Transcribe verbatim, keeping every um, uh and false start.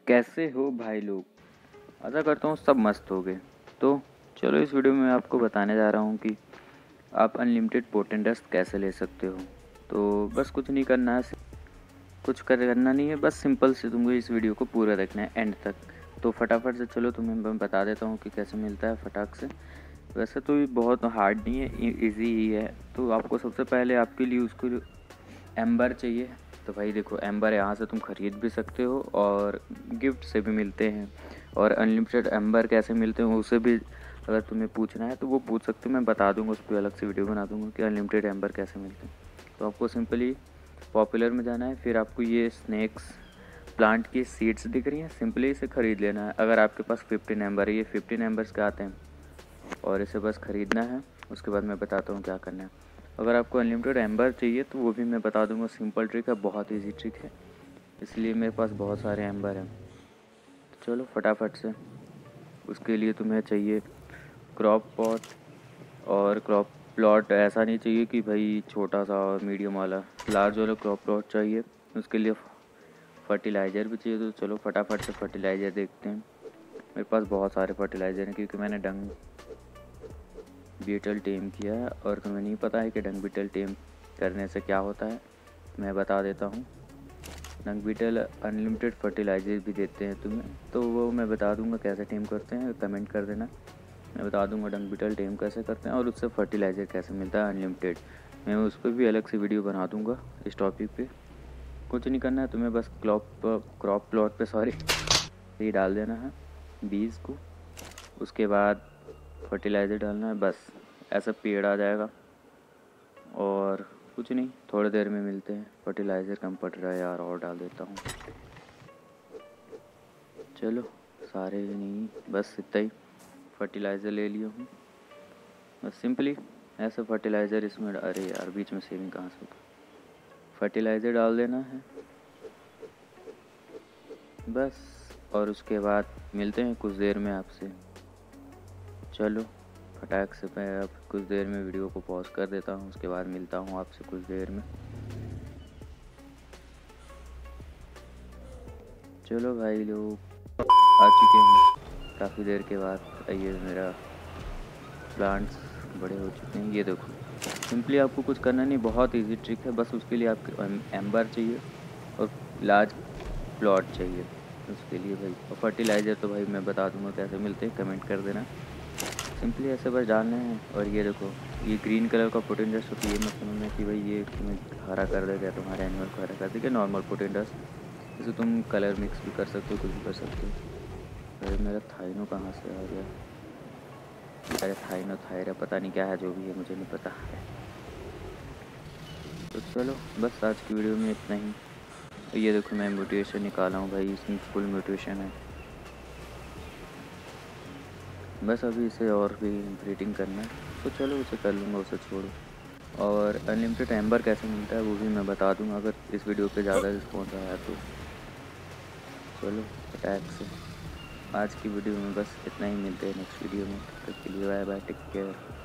कैसे हो भाई लोग। आशा करता हूँ सब मस्त हो गए। तो चलो इस वीडियो में मैं आपको बताने जा रहा हूँ कि आप अनलिमिटेड पोटेंट डस्ट कैसे ले सकते हो। तो बस कुछ नहीं करना है, कुछ करना नहीं है, बस सिंपल से तुमको इस वीडियो को पूरा देखना है एंड तक। तो फटाफट से चलो तुम्हें मैं बता देता हूँ कि कैसे मिलता है फटाक से। वैसे तो ये बहुत हार्ड नहीं है, इजी ही है। तो आपको सबसे पहले आपके लिए उसको एम्बर चाहिए। तो भाई देखो, एम्बर यहाँ से तुम ख़रीद भी सकते हो और गिफ्ट से भी मिलते हैं। और अनलिमिटेड एम्बर कैसे मिलते हैं उसे भी अगर तुम्हें पूछना है तो वो पूछ सकते हो, मैं बता दूंगा, उस पर अलग से वीडियो बना दूंगा कि अनलिमिटेड एम्बर कैसे मिलते हैं। तो आपको सिंपली पॉपुलर में जाना है, फिर आपको ये स्नैक्स प्लांट की सीड्स दिख रही हैं, सिंपली इसे ख़रीद लेना है। अगर आपके पास फिफ्टीन एम्बर है, ये फिफ्टीन एम्बर्स के आते हैं और इसे बस ख़रीदना है। उसके बाद मैं बताता हूँ क्या करना है। अगर आपको अनलिमिटेड एम्बर चाहिए तो वो भी मैं बता दूंगा, सिंपल ट्रिक है, बहुत इजी ट्रिक है, इसलिए मेरे पास बहुत सारे एम्बर हैं। तो चलो फटाफट से, उसके लिए तुम्हें चाहिए क्रॉप पॉट और क्रॉप प्लॉट। ऐसा नहीं चाहिए कि भाई छोटा सा और मीडियम वाला, लार्ज वाला क्रॉप प्लॉट चाहिए। उसके लिए फर्टिलाइज़र भी चाहिए। तो चलो फटाफट से फर्टिलाइज़र देखते हैं। मेरे पास बहुत सारे फर्टिलाइज़र हैं क्योंकि मैंने डंग बीटल टेम किया है और तुम्हें नहीं पता है कि डंग बीटल टेम करने से क्या होता है, मैं बता देता हूँ। डंग बीटल अनलिमिटेड फर्टिलाइज़र भी देते हैं तुम्हें, तो वो मैं बता दूंगा कैसे टेम करते हैं, कमेंट कर देना, मैं बता दूंगा डंग बीटल टेम कैसे करते हैं और उससे फर्टिलाइज़र कैसे मिलता है अनलिमिटेड। मैं उस पर भी अलग से वीडियो बना दूँगा इस टॉपिक पे। कुछ नहीं करना है तुम्हें, बस क्रॉप क्रॉप प्लॉट पे सॉरी ये डाल देना है बीज को। उसके बाद फर्टिलाइज़र डालना है, बस ऐसा पेड़ आ जाएगा और कुछ नहीं, थोड़ी देर में मिलते हैं। फर्टिलाइज़र कम पड़ रहा है यार, और डाल देता हूँ। चलो सारे नहीं, बस इतना ही फर्टिलाइज़र ले लिया हूँ, बस सिंपली ऐसा फर्टिलाइज़र इसमें। अरे यार बीच में सेविंग कहाँ से होगा। फर्टिलाइज़र डाल देना है बस, और उसके बाद मिलते हैं कुछ देर में आपसे। चलो फटाक से मैं अब कुछ देर में वीडियो को पॉज कर देता हूँ, उसके बाद मिलता हूँ आपसे कुछ देर में। चलो भाई लोग आ चुके हैं काफ़ी देर के बाद। ये मेरा प्लांट्स बड़े हो चुके हैं, ये देखो। सिंपली आपको कुछ करना नहीं, बहुत इजी ट्रिक है। बस उसके लिए आपको एम्बर चाहिए और लार्ज प्लॉट चाहिए उसके लिए भाई। और फर्टिलाइज़र तो भाई मैं बता दूंगा कैसे मिलते हैं, कमेंट कर देना। सिंपली ऐसे बस डालना है। और ये देखो, ये ग्रीन कलर का पोटेंट डस्ट होती है, ये मत समझना कि भाई ये तुम्हें हरा कर देगा, तुम्हारे एनिमल को हरा कर देगा। नॉर्मल पोटेंट डस्ट, जैसे तुम कलर मिक्स भी कर सकते हो, कुछ भी कर सकते हो। अरे मेरा थाइनो कहाँ से आ गया। अरे थाइनो थायरा पता नहीं क्या है, जो भी है मुझे नहीं पता है। तो चलो बस आज की वीडियो में इतना ही। ये देखो मैं मोटिवेशन निकाला हूँ भाई, इसमें फुल मोटिवेशन है। बस अभी इसे और भी ब्रीडिंग करना है, तो चलो उसे कर लूँगा, उसे छोड़ो। और अनलिमिटेड एम्बर कैसे मिलता है वो भी मैं बता दूंगा अगर इस वीडियो पे ज़्यादा रिस्पॉन्स आया तो। चलो अटैक से आज की वीडियो में बस इतना ही, मिलते हैं नेक्स्ट वीडियो में। तब तक के लिए बाय बाय, टेक केयर।